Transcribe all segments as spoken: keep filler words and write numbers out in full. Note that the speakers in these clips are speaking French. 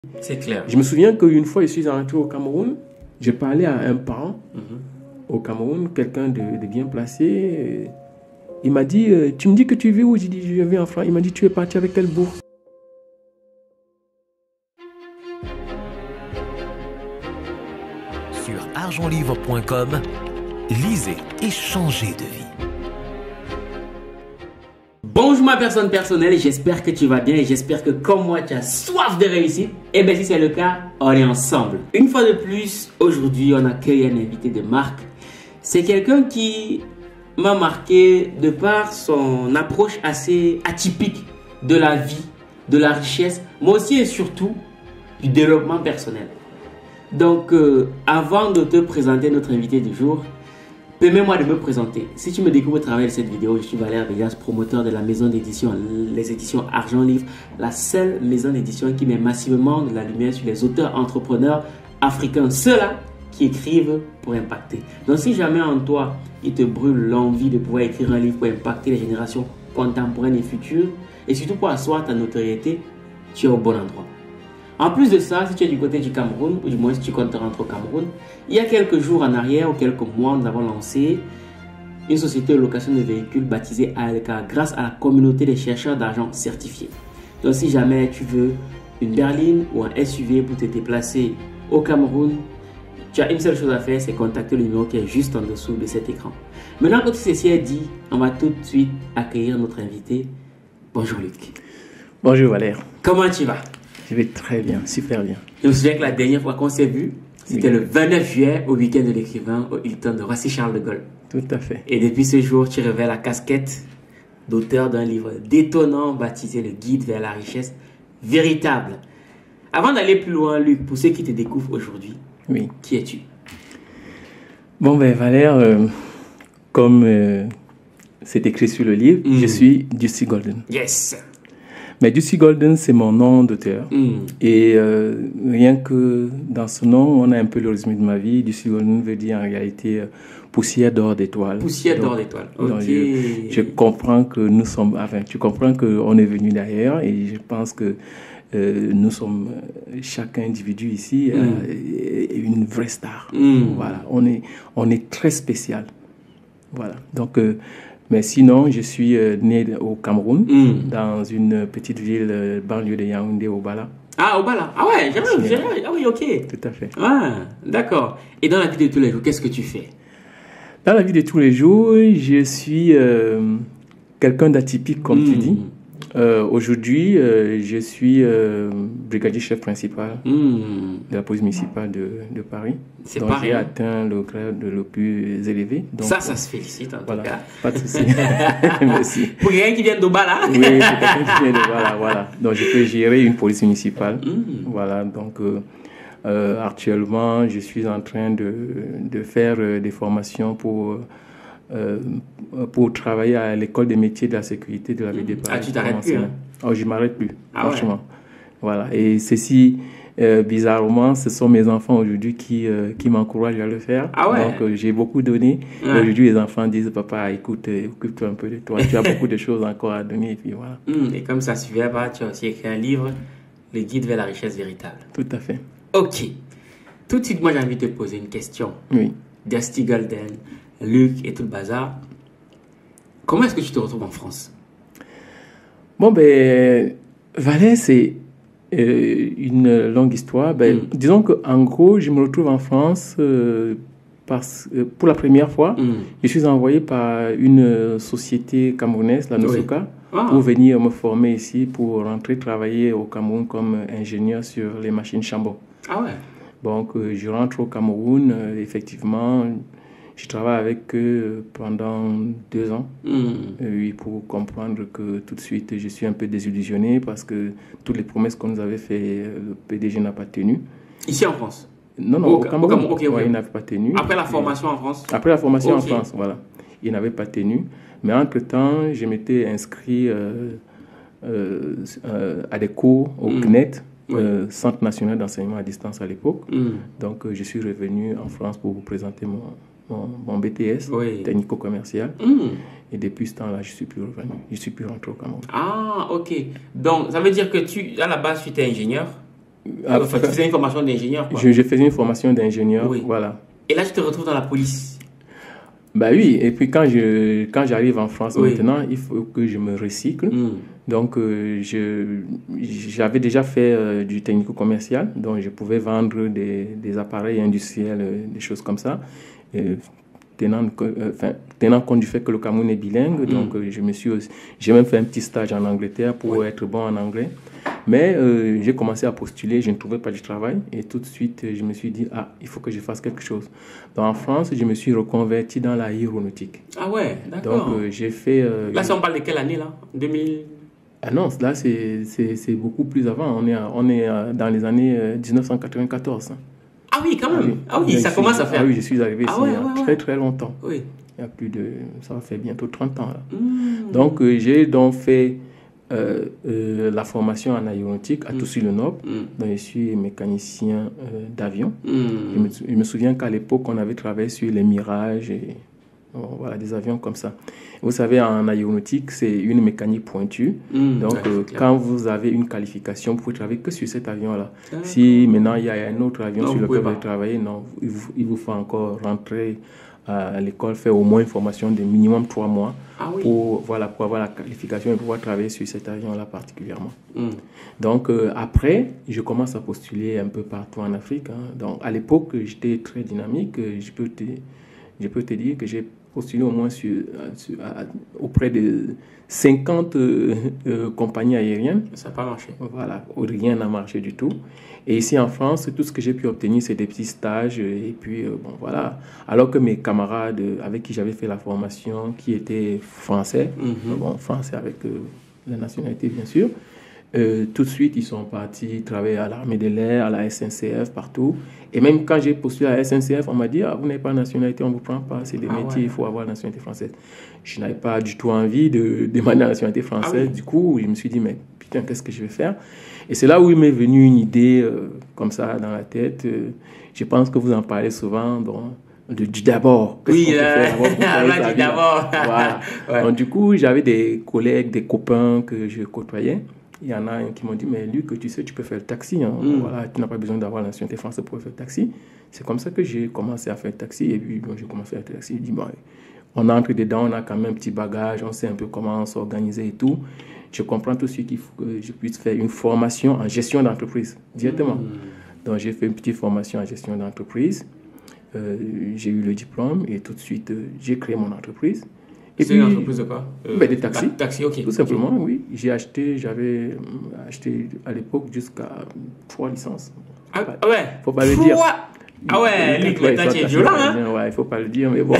C'est clair. Je me souviens qu'une fois, je suis rentré au Cameroun, je parlais à un parent mm-hmm. au Cameroun, quelqu'un de, de bien placé. Il m'a dit, tu me dis que tu vis où? J'ai dit, je vis en France. Il m'a dit, tu es parti avec quelle bourse? Sur argent livre point com, lisez et changez de vie. Bonjour ma personne personnelle, j'espère que tu vas bien et j'espère que comme moi tu as soif de réussite. Et bien si c'est le cas, on est ensemble. Une fois de plus, aujourd'hui on accueille un invité de marque. C'est quelqu'un qui m'a marqué de par son approche assez atypique de la vie, de la richesse, mais aussi et surtout du développement personnel. Donc euh, avant de te présenter notre invité du jour, permets-moi de me présenter. Si tu me découvres au travers de cette vidéo, je suis Valère Vegas, promoteur de la maison d'édition, les éditions Argent Livre, la seule maison d'édition qui met massivement de la lumière sur les auteurs entrepreneurs africains, ceux-là qui écrivent pour impacter. Donc si jamais en toi, il te brûle l'envie de pouvoir écrire un livre pour impacter les générations contemporaines et futures, et surtout pour asseoir ta notoriété, tu es au bon endroit. En plus de ça, si tu es du côté du Cameroun, ou du moins si tu comptes rentrer au Cameroun, il y a quelques jours en arrière ou quelques mois, nous avons lancé une société de location de véhicules baptisée A L K grâce à la communauté des chercheurs d'argent certifiés. Donc si jamais tu veux une berline ou un S U V pour te déplacer au Cameroun, tu as une seule chose à faire, c'est contacter le numéro qui est juste en dessous de cet écran. Maintenant que tout ceci est dit, on va tout de suite accueillir notre invité. Bonjour Luc. Bonjour Valère. Comment tu vas? Je vais très bien, super bien. Je me souviens que la dernière fois qu'on s'est vu, c'était oui. le vingt-neuf juillet au week-end de l'écrivain au Hilton de Roissy-Charles de Gaulle. Tout à fait. Et depuis ce jour, tu revêts la casquette d'auteur d'un livre détonnant baptisé Le Guide vers la richesse véritable. Avant d'aller plus loin, Luc, pour ceux qui te découvrent aujourd'hui, oui. qui es-tu? Bon ben Valère, euh, comme euh, c'est écrit sur le livre, mm. je suis Ducey Golden. Yes. Mais Ducey Golden, c'est mon nom d'auteur. Mm. Et euh, rien que dans ce nom, on a un peu le résumé de ma vie. Ducey Golden veut dire en réalité euh, poussière d'or d'étoiles. Poussière d'or d'étoiles. Ok. Je, je comprends que nous sommes, enfin, tu comprends qu'on est venu d'ailleurs et je pense que euh, nous sommes, chaque individu ici, mm. euh, une vraie star. Mm. Voilà, on est, on est très spécial. Voilà. Donc, euh, mais sinon, je suis euh, né au Cameroun, mm. dans une petite ville euh, banlieue de Yaoundé, Obala. Ah, Obala. Ah ouais, j'aimerais, j'aimerais. Ah oui, ok. Tout à fait. Ah, d'accord. Et dans la vie de tous les jours, qu'est-ce que tu fais? Dans la vie de tous les jours, je suis euh, quelqu'un d'atypique, comme mm. tu dis. Euh, Aujourd'hui, euh, je suis euh, brigadier chef principal mm. de la police municipale de, de Paris. C'est donc pas j'ai rien. atteint le grade le plus élevé. Donc, ça, ça se félicite en voilà, tout cas. Pas de souci. Merci. Pour quelqu'un qui vient d'Obala. Oui, pour quelqu'un qui vient d'Obala, voilà. Donc je peux gérer une police municipale. Mm. Voilà, donc euh, euh, actuellement, je suis en train de, de faire euh, des formations pour... Euh, pour travailler à l'école des métiers de la sécurité de la ville de Paris. Ah, tu t'arrêtes plus, hein? Oh, je ne m'arrête plus, ah, franchement. Ouais. Voilà. Et ceci, euh, bizarrement, ce sont mes enfants aujourd'hui qui, euh, qui m'encouragent à le faire. Ah ouais. Donc, euh, j'ai beaucoup donné. Ouais. Aujourd'hui, les enfants disent, papa, écoute, euh, occupe-toi un peu de toi. Tu as beaucoup de choses encore à donner. Et puis voilà. Mmh, et comme ça ne suffisait pas, tu as aussi écrit un livre, Le Guide vers la richesse véritable. Tout à fait. Ok. Tout de suite, moi, j'ai envie de te poser une question. Oui. Ducey Golden, Luc et tout le bazar. Comment est-ce que tu te retrouves en France? Bon, ben, Valais, c'est euh, une longue histoire. Ben, mm. Disons qu'en gros, je me retrouve en France euh, parce, euh, pour la première fois. Mm. Je suis envoyé par une société camerounaise, la Nosuka, oui. ah. pour venir me former ici, pour rentrer travailler au Cameroun comme ingénieur sur les machines Chambon. Ah ouais. Donc, euh, je rentre au Cameroun, euh, effectivement. Je travaille avec eux pendant deux ans, mmh. euh, pour comprendre que tout de suite, je suis un peu désillusionné parce que toutes les promesses qu'on nous avait faites, le P D G n'a pas tenu. Ici en France? Non, non, au, au Cameroun, au Cameroun okay, okay. Ouais, il n'avait pas tenu. Après la formation en France? Après la formation okay. en France, voilà. Il n'avait pas tenu. Mais entre-temps, je m'étais inscrit euh, euh, euh, à des cours au mmh. C N E T. Oui. Euh, Centre national d'enseignement à distance à l'époque. Mm. Donc, euh, je suis revenu en France pour vous présenter mon, mon, mon B T S, oui. technico-commercial. Mm. Et depuis ce temps-là, je ne suis plus revenu. Je ne suis plus rentré au Cameroun. Ah, ok. Donc, ça veut dire que tu, à la base, tu étais ingénieur? Après, enfin, tu faisais une formation d'ingénieur, quoi. Je, je faisais une formation d'ingénieur, Oui. voilà. Et là, tu te retrouves dans la police. Bah oui, et puis quand je quand j'arrive en France Oui. maintenant, il faut que je me recycle. Mm. Donc euh, je j'avais déjà fait euh, du technico-commercial, donc je pouvais vendre des, des appareils industriels, euh, des choses comme ça. Euh, tenant, euh, enfin, tenant compte du fait que le Cameroun est bilingue, mm. donc euh, je me suis aussi, j'ai même fait un petit stage en Angleterre pour oui. être bon en anglais. Mais euh, j'ai commencé à postuler, je ne trouvais pas du travail et tout de suite je me suis dit, ah, il faut que je fasse quelque chose. Donc en France, je me suis reconverti dans l'aéronautique. Ah ouais, d'accord. Donc euh, j'ai fait... Euh, là, si on parle de quelle année là? deux mille? Ah non, là c'est, c'est, c'est beaucoup plus avant, on est, à, on est à, dans les années euh, dix-neuf cent quatre-vingt-quatorze. Ah oui, quand même. Ah oui, ah oui ça suis, commence à faire. Ah oui, je suis arrivé ah ici ouais, il y a ouais, très ouais. très longtemps. Oui. Il y a plus de... ça va faire bientôt trente ans là. Mmh. Donc euh, j'ai donc fait... Euh, euh, la formation en aéronautique à mmh. Toucy-le-Noble. Mmh. Donc, je suis mécanicien euh, d'avion. Mmh. Je, me, je me souviens qu'à l'époque, on avait travaillé sur les Mirages et bon, voilà, des avions comme ça. Vous savez, en aéronautique, c'est une mécanique pointue. Mmh. Donc, ouais, euh, quand vous avez une qualification, vous pouvez travailler que sur cet avion-là. Ah, si maintenant il y a un autre avion non, sur lequel vous allez travailler, non, il vous, il vous faut encore rentrer à l'école, faire au moins une formation de minimum trois mois ah oui. pour, voilà, pour avoir la qualification et pouvoir travailler sur cet avion-là particulièrement. Mm. Donc euh, après, je commence à postuler un peu partout en Afrique. Hein. Donc à l'époque, j'étais très dynamique. Je peux te, je peux te dire que j'ai postulé au moins sur, sur, à, auprès de cinquante euh, euh, compagnies aériennes. Ça n'a pas marché. Voilà, rien n'a marché du tout. Et ici en France, tout ce que j'ai pu obtenir, c'est des petits stages. Et puis, euh, bon, voilà. Alors que mes camarades avec qui j'avais fait la formation, qui étaient français, mm-hmm. bon, français avec euh, la nationalité, bien sûr, euh, tout de suite, ils sont partis travailler à l'armée de l'air, à la S N C F, partout. Et même quand j'ai postulé à la S N C F, on m'a dit, ah, vous n'avez pas de nationalité, on ne vous prend pas. C'est des ah, métiers, ouais. il faut avoir la nationalité française. Je n'avais pas du tout envie de demander la nationalité française. Ah, oui. Du coup, je me suis dit, mais putain, qu'est-ce que je vais faire? Et c'est là où il m'est venu une idée euh, comme ça dans la tête. Euh, je pense que vous en parlez souvent donc, de, du d'abord. Oui, euh, du d'abord. Voilà. Ouais. Donc, du coup, j'avais des collègues, des copains que je côtoyais. Il y en a un qui m'ont dit, mais Luc, tu sais, tu peux faire le taxi. Hein. Mm. Voilà, tu n'as pas besoin d'avoir la nationalité française pour faire le taxi. C'est comme ça que j'ai commencé à faire le taxi. Et puis, bon, j'ai commencé à faire le taxi. Je dis, bon, on entre dedans, on a quand même un petit bagage, on sait un peu comment s'organiser et tout. Je comprends tout de suite qu'il faut que je puisse faire une formation en gestion d'entreprise directement. Mmh. Donc, j'ai fait une petite formation en gestion d'entreprise. Euh, j'ai eu le diplôme et tout de suite, euh, j'ai créé mon entreprise. Et c'est puis, une entreprise de quoi euh, ben, des taxis. Taxi, ok. Tout simplement, okay. oui. J'ai acheté, j'avais acheté à l'époque jusqu'à trois licences. Ah ouais. Faut pas le dire. Ah ouais, Luc, le temps est violent, hein? Ouais, il faut pas le dire, mais bon.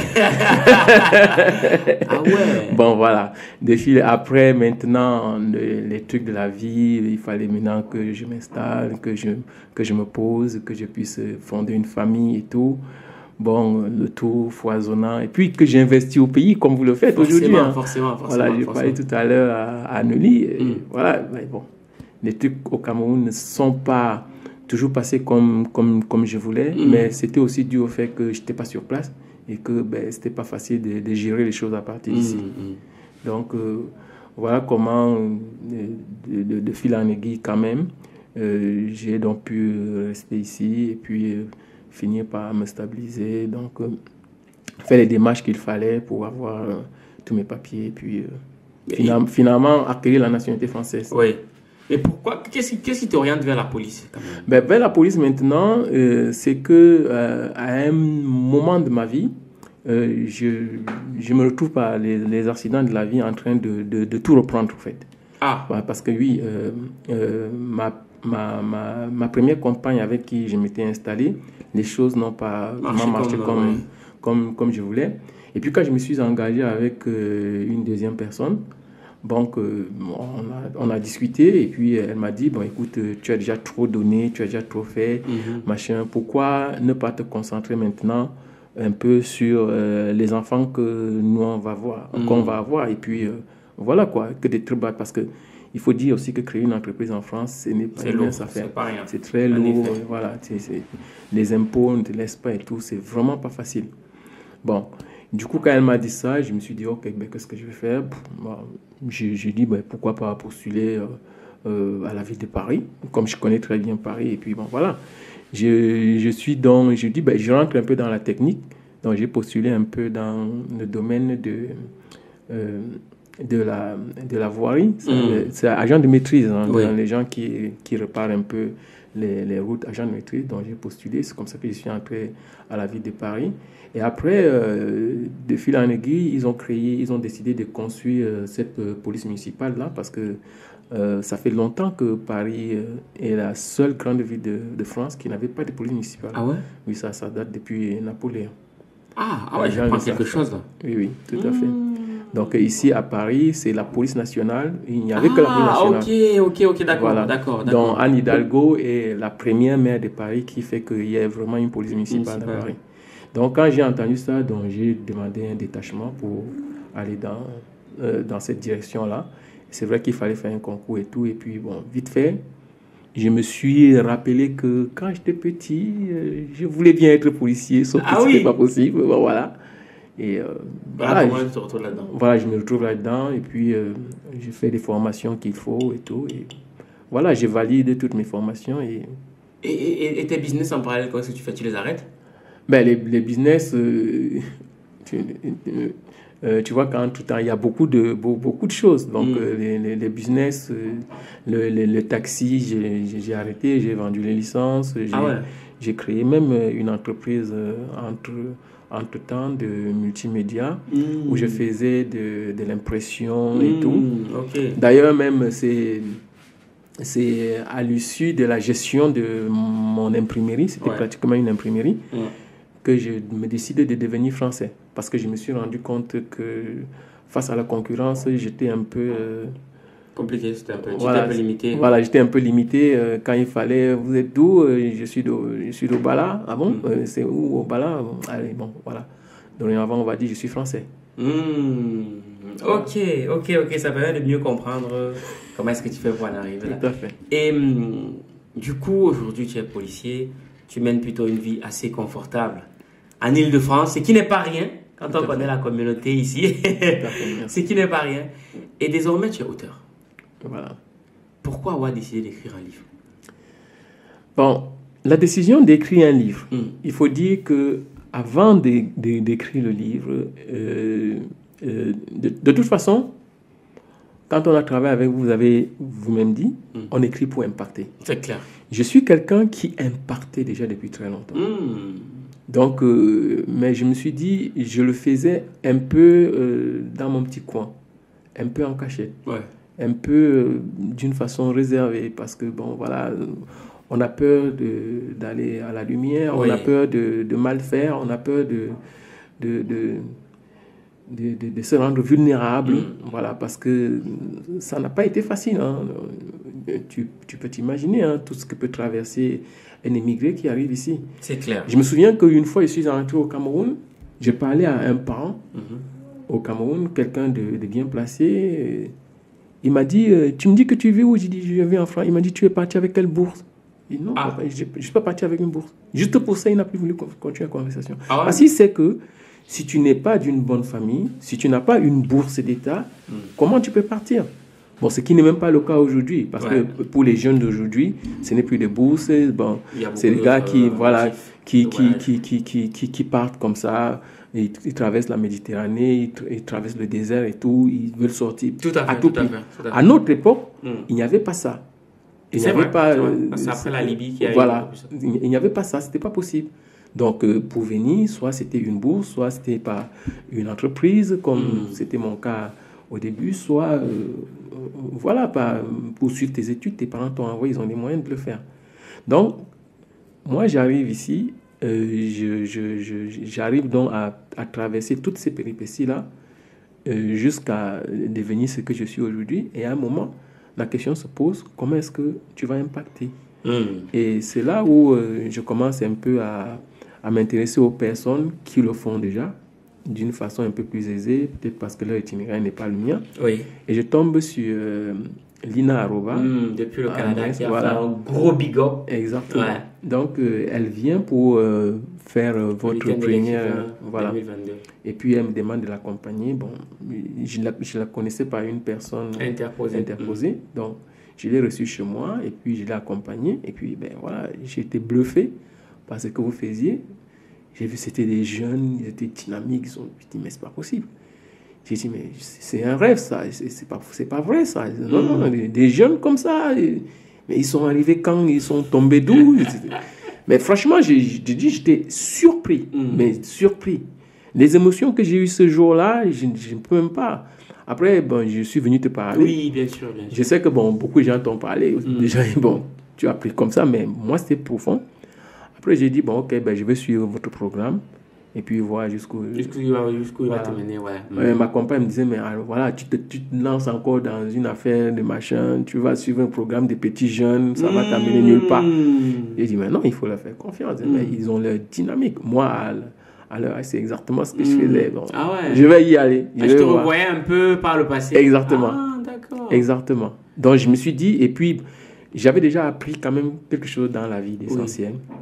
Ah ouais. Bon, voilà. Des fils après, maintenant, le, les trucs de la vie, il fallait maintenant que je m'installe, que je, que je me pose, que je puisse fonder une famille et tout. Bon, le tout foisonnant. Et puis que j'investis au pays, comme vous le faites aujourd'hui. Hein. Forcément, forcément. Voilà, j'ai parlé tout à l'heure à, à Nelly. Mm. Voilà, mais bon. Les trucs au Cameroun ne sont pas toujours passé comme, comme, comme je voulais, mmh. mais c'était aussi dû au fait que je n'étais pas sur place et que ben, ce n'était pas facile de, de gérer les choses à partir d'ici. Mmh. Donc, euh, voilà comment, de, de, de fil en aiguille quand même, euh, j'ai donc pu rester ici et puis euh, finir par me stabiliser, donc euh, faire les démarches qu'il fallait pour avoir euh, tous mes papiers et puis euh, finalement, finalement acquérir la nationalité française. Oui. Mais pourquoi? Qu'est-ce, qu'est-ce qui t'oriente vers la police quand même? Ben, vers la police maintenant, euh, c'est que euh, à un moment de ma vie, euh, je, je me retrouve par les, les accidents de la vie en train de, de, de tout reprendre en fait. Ah. Ouais, parce que oui, euh, euh, ma, ma, ma, ma première compagne avec qui je m'étais installé, les choses n'ont pas marché, marché comme, comme, oui. comme, comme je voulais. Et puis quand je me suis engagé avec euh, une deuxième personne, donc, euh, on, a, on a discuté et puis elle m'a dit, bon écoute, tu as déjà trop donné, tu as déjà trop fait, mm-hmm. machin, pourquoi ne pas te concentrer maintenant un peu sur euh, les enfants que nous on va voir, mm-hmm. qu'on va avoir et puis euh, voilà quoi, que des trucs bas parce que il faut dire aussi que créer une entreprise en France, ce n'est pas c'est une lourd, affaire. C'est pas rien. C'est très lourd, voilà, c'est, c'est, les impôts, on ne te laisse pas et tout, c'est vraiment pas facile. Bon. Du coup, quand elle m'a dit ça, je me suis dit, ok, ben, qu'est-ce que je vais faire? Bon, j'ai, j'ai dit, ben, pourquoi pas postuler euh, euh, à la ville de Paris, comme je connais très bien Paris. Et puis bon, voilà. Je, je suis dans, je dis, ben, je rentre un peu dans la technique. Donc j'ai postulé un peu dans le domaine de, euh, de, la, de la voirie. C'est, mmh. c'est agent de maîtrise, hein, oui. Dans les gens qui, qui réparent un peu les, les routes, agent de maîtrise. Donc j'ai postulé, c'est comme ça que je suis entré à la ville de Paris. Et après, euh, de fil en aiguille, ils ont créé, ils ont décidé de construire euh, cette euh, police municipale là, parce que euh, ça fait longtemps que Paris euh, est la seule grande ville de, de France qui n'avait pas de police municipale. Ah ouais? Oui, ça, ça date depuis Napoléon. Ah, ah ouais, j'apprends quelque chose là. Oui, oui, tout à fait. Mmh. Donc ici à Paris, c'est la police nationale. Il n'y avait ah, que la police nationale. Ah, ok, ok, ok, d'accord, voilà. d'accord, d'accord. Donc Anne Hidalgo est la première maire de Paris qui fait qu'il y ait vraiment une police municipale à Paris. Donc quand j'ai entendu ça, donc j'ai demandé un détachement pour aller dans, euh, dans cette direction-là. C'est vrai qu'il fallait faire un concours et tout. Et puis bon, vite fait, je me suis rappelé que quand j'étais petit, euh, je voulais bien être policier, sauf que ah, ce n'était oui. pas possible. Bon, voilà. Et euh, voilà, voilà, je, te retrouve là-dedans. Voilà, je me retrouve là-dedans. Et puis, euh, je fais des formations qu'il faut et tout. Et voilà, j'ai validé toutes mes formations. Et, et, et, et tes business en parallèle, qu'est-ce que tu fais? Tu les arrêtes? Ben, les, les business, euh, tu, euh, tu vois qu'en tout temps, il y a beaucoup de, beaucoup de choses. Donc, mm. euh, les, les, les business, euh, le, le, le taxi, j'ai, j'ai arrêté, j'ai vendu les licences. J'ai, ah ouais. j'ai créé même une entreprise euh, entre, entre temps de multimédia mm. où je faisais de, de l'impression mm. et tout. Okay. D'ailleurs, même, c'est... c'est à l'issue de la gestion de mon imprimerie, c'était ouais. pratiquement une imprimerie, ouais. que je me décidais de devenir français. Parce que je me suis rendu compte que face à la concurrence, j'étais un peu... Euh, compliqué, c'était un peu, voilà, un peu limité. Voilà, j'étais un peu limité euh, quand il fallait... Vous êtes d'où? Je suis de, je suis d'Obala. Ah bon? Mm. euh, C'est où Obala? Allez, bon, voilà. Donc avant, on va dire je suis français. Mm. Ok, ok, ok, ça permet de mieux comprendre comment est-ce que tu fais pour en arriver là. Tout à fait. Et hum, du coup, aujourd'hui, tu es policier, tu mènes plutôt une vie assez confortable en Île-de-France, ce qui n'est pas rien quand Tout on connaît fait. La communauté ici. Ce qui n'est pas rien. Et désormais, tu es auteur. Voilà. Pourquoi avoir décidé d'écrire un livre? Bon, la décision d'écrire un livre, hum. il faut dire que avant de, de, d'écrire le livre, euh, Euh, de, de toute façon, quand on a travaillé avec vous, vous avez vous-même dit, mm. on écrit pour impacter. C'est clair. Je suis quelqu'un qui impactait déjà depuis très longtemps. Mm. Donc, euh, mais je me suis dit, je le faisais un peu euh, dans mon petit coin, un peu en cachette, ouais. un peu euh, d'une façon réservée, parce que bon, voilà, on a peur de, d'aller à la lumière, oui. on a peur de, de mal faire, on a peur de, de, de De, de, de se rendre vulnérable, mmh. voilà, parce que ça n'a pas été facile. Hein. Tu, tu peux t'imaginer hein, tout ce que peut traverser un émigré qui arrive ici. C'est clair. Je me souviens qu'une fois, je suis rentré au Cameroun, j'ai parlé à un parent mmh. au Cameroun, quelqu'un de, de bien placé. Il m'a dit, tu me dis que tu vis où? J'ai dit, je vis en France. Il m'a dit, tu es parti avec quelle bourse? J'ai dit, non, ah. papa, je ne suis pas parti avec une bourse. Juste pour ça, il n'a plus voulu continuer la conversation. Ah ouais? Parce qu'il sait que si tu n'es pas d'une bonne famille, si tu n'as pas une bourse d'État, mm. comment tu peux partir? Bon, ce qui n'est même pas le cas aujourd'hui, parce ouais. que pour les jeunes d'aujourd'hui, ce n'est plus des bourses. Bon, c'est des gars qui, euh, voilà, qui, qui, qui, qui, qui, qui, qui partent comme ça, ils, ils traversent la Méditerranée, ils, ils traversent le désert et tout, ils veulent sortir tout à, fait, à tout, tout prix. À, fait, tout à, fait. À notre époque, mm. il n'y avait pas ça. Il n'y avait pas... C'est après la Libye qui a Voilà, il n'y avait pas ça, ce n'était pas possible. Donc, euh, pour venir, soit c'était une bourse, soit c'était par une entreprise, comme mmh. c'était mon cas au début, soit, euh, voilà, par, pour suivre tes études, tes parents t'ont envoyé, ils ont les moyens de le faire. Donc, moi, j'arrive ici, euh, je, je, je, j'arrive donc à, à traverser toutes ces péripéties-là euh, jusqu'à devenir ce que je suis aujourd'hui. Et à un moment, la question se pose, comment est-ce que tu vas impacter? Mmh. Et c'est là où euh, je commence un peu à... à m'intéresser aux personnes qui le font déjà d'une façon un peu plus aisée, peut-être parce que leur itinéraire n'est pas le mien. Oui. Et je tombe sur euh, Lina Arova. Mmh, depuis le Canada, qui a voilà. fait un gros big up. Exactement. Ouais. Donc, euh, elle vient pour euh, faire euh, votre première... Voilà. deux mille vingt-deux. Et puis, elle me demande de l'accompagner. Bon, je la, je la connaissais par une personne interposée. interposée. Mmh. Donc, Je l'ai reçu chez moi et puis je l'ai accompagné. Et puis, ben voilà, j'ai été bluffé par ce que vous faisiez. J'ai vu c'était des jeunes, ils étaient dynamiques. Ils ont dit, mais c'est pas possible. J'ai dit, mais c'est un rêve, ça. C'est pas, c'est pas vrai, ça. Non, non, des, des jeunes comme ça. Et, mais ils sont arrivés quand ils sont tombés d'où? Mais franchement, j'ai dit, j'étais surpris. Mm. Mais surpris. Les émotions que j'ai eues ce jour-là, je ne peux même pas. Après, bon, je suis venu te parler. Oui, bien sûr, bien sûr. Je sais que bon, beaucoup de gens t'ont parlé. Mm. Déjà, bon, tu as pris comme ça, mais moi, c'était profond. Après, j'ai dit, bon, ok, ben, je vais suivre votre programme. Et puis, voir jusqu'où... Jusqu'où il va, jusqu'où voilà. il va te mener, ouais. ouais. Ma compagne me disait, mais alors, voilà, tu te, tu te lances encore dans une affaire de machin, tu vas suivre un programme de petits jeunes, ça mmh. va t'amener nulle part. J'ai dit, mais non, il faut leur faire confiance. Mmh. Mais ils ont leur dynamique. Moi, à, à l'heure, c'est exactement ce que mmh. je faisais. Bon, ah ouais. Je vais y aller. Je, ah, je te revoyais un peu par le passé. Exactement. Ah, d'accord. Exactement. Donc, je me suis dit, et puis, j'avais déjà appris quand même quelque chose dans la vie d'essentiel. Oui.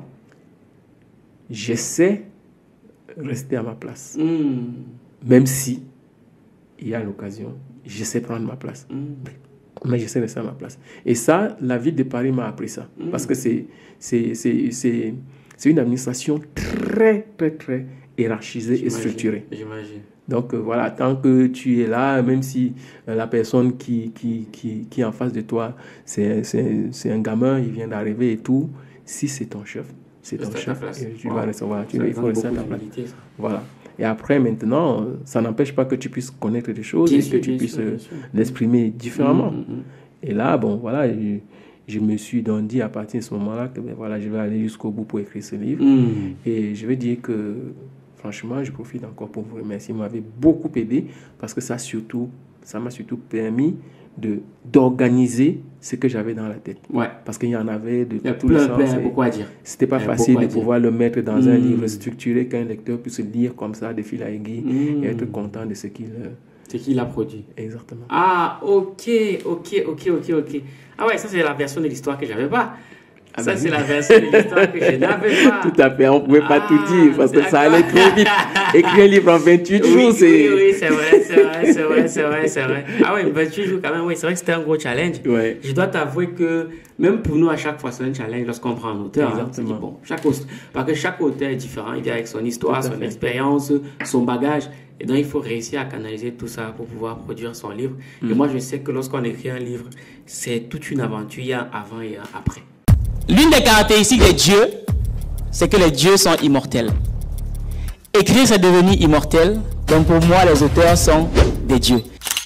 J'essaie rester à ma place. Mm. Même si il y a l'occasion, j'essaie de prendre ma place. Mm. Mais j'essaie de rester à ma place. Et ça, la ville de Paris m'a appris ça. Mm. Parce que c'est, c'est, c'est, c'est, c'est une administration très, très, très hiérarchisée J'imagine. et structurée. J'imagine. Donc euh, voilà, tant que tu es là, même si euh, la personne qui, qui, qui, qui est en face de toi, c'est, c'est, c'est un gamin, il vient d'arriver et tout, si c'est ton chef, c'est ton chef, et tu wow. vas recevoir, tu, il faut rester à ta place. Voilà. Et après, maintenant, ça n'empêche pas que tu puisses connaître des choses bien et sûr, que tu puisses sûr, l'exprimer différemment. Mm-hmm. Et là, bon, voilà, je, je me suis donc dit à partir de ce moment-là que ben, voilà, je vais aller jusqu'au bout pour écrire ce livre. Mm. Et je vais dire que, franchement, je profite encore pour vous remercier. Vous m'avez beaucoup aidé parce que ça, surtout, ça m'a surtout permis de, d'organiser ce que j'avais dans la tête. Ouais. Parce qu'il y en avait de tous les sens. Il y a beaucoup à dire. C'était pas facile de pouvoir le mettre dans mmh. un livre structuré qu'un lecteur puisse lire comme ça, de fil à aiguille, mmh. et être content de ce qu'il... Ce qu'il a produit. Exactement. Ah, ok, ok, ok, ok, ok. Ah ouais, ça c'est la version de l'histoire que j'avais pas. Ah ça, ben, c'est la version de l'histoire que je n'avais pas. Tout à fait, on ne pouvait pas ah, tout dire parce que ça allait trop vite. Écrire un livre en vingt-huit oui, jours, c'est... Oui, oui, c'est vrai, c'est vrai, c'est vrai, c'est vrai, c'est vrai. Ah oui, vingt-huit jours quand même, oui, c'est vrai que c'était un gros challenge. Ouais. Je dois t'avouer que même pour nous, à chaque fois, c'est un challenge lorsqu'on prend un auteur. Exactement. Hein, dit, bon, chaque, parce que chaque auteur est différent, il vient avec son histoire, son fait. expérience, son bagage. Et donc, il faut réussir à canaliser tout ça pour pouvoir produire son livre. Mm. Et moi, je sais que lorsqu'on écrit un livre, c'est toute une aventure, il y a un avant et un après. L'une des caractéristiques des dieux, c'est que les dieux sont immortels. Écrire, c'est devenir immortel. Donc pour moi, les auteurs sont des dieux.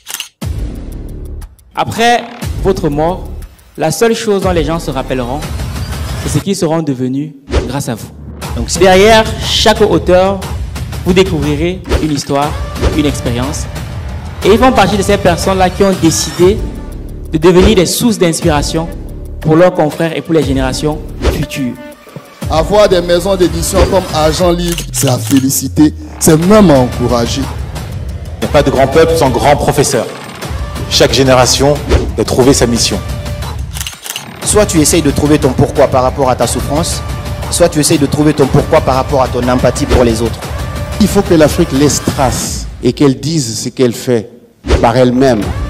Après votre mort, la seule chose dont les gens se rappelleront, c'est ce qu'ils seront devenus grâce à vous. Donc derrière chaque auteur, vous découvrirez une histoire, une expérience. Et ils font partie de ces personnes-là qui ont décidé de devenir des sources d'inspiration pour leurs confrères et pour les générations futures. Avoir des maisons d'édition comme Argent Livre, c'est à féliciter, c'est même à encourager. Il n'y a pas de grand peuple sans grand professeur. Chaque génération doit trouver sa mission. Soit tu essayes de trouver ton pourquoi par rapport à ta souffrance, soit tu essayes de trouver ton pourquoi par rapport à ton empathie pour les autres. Il faut que l'Afrique laisse trace et qu'elle dise ce qu'elle fait par elle-même.